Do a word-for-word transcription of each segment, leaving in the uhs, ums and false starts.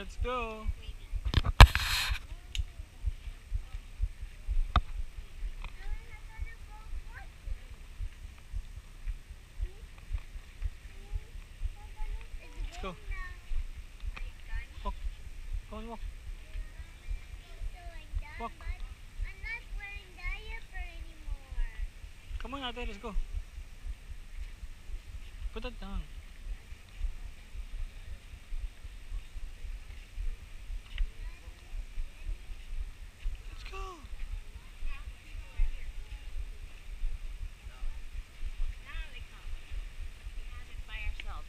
Let's go. Let's go. Walk. Come on, walk. Walk. I'm not wearing diaper anymore. Come on, ate, let's go. Put that down. Let's go. Now we come. We have it by ourselves.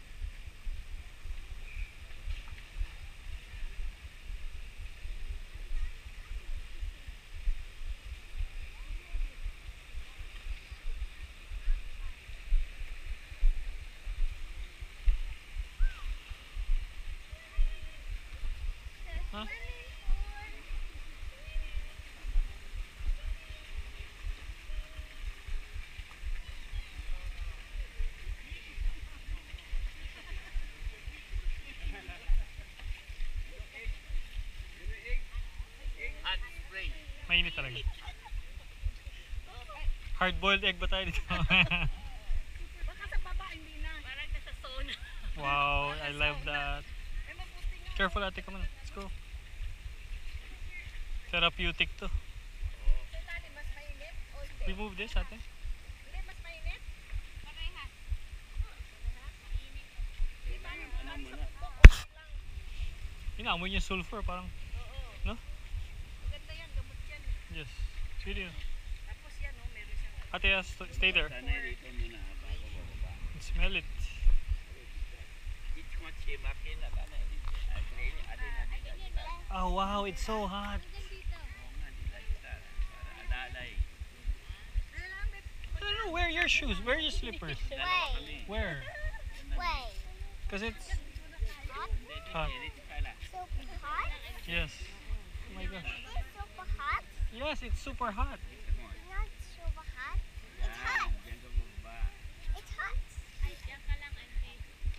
Huh? Hot spring. Mainit talaga. Hard-boiled egg ba tayo dito? Baka sa baba, hindi na. Parang nasa sauna. Wow, I love that. Careful, ate, come on. Let's go. Therapeutic to. Sa ilalim, mas mainit o hindi? Remove this, ate. Hindi, mas mainit? Parehas. Inaamoy niya sulfur, parang, Oo. no? Maganda yan, gamot yan. Yes. Really. Tapos yan, oh, meron siyang... Ate, uh, st- stay there. Sanay dito muna bago bababa. And smell it. It's much makina ka na. Alin alin na dito. Oh, wow, it's so hot. Oo nga, dila kita. Para adalay. No, no, wear your shoes. Wear your slippers. Dalawa kami. Where? Wait. Because it's Hot? Hindi, hot. diretso pala. Super hot? Yes. Oh my gosh. Is it super hot? Yes, it's super hot. Come on. Not super hot. It's Yan, hot. diyan ka bumaba. It's hot. Ay, yan ka lang, auntie.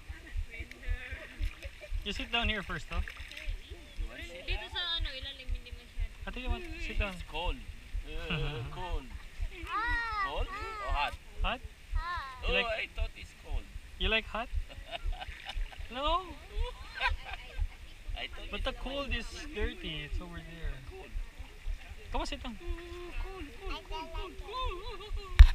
You sit down here first, though. You want sit Dito down? sa ano, ilalim, hindi masyado. Ate, you want to sit down? It's cold. Uh, cold. Hot. Cold or hot? Hot? Hot. Oh, like- I thought it's cold. You like hot? No. I thought But it's the cold is dirty. It's over there. cold. Come on, sit down. Cold, cold, I don't like it. cold.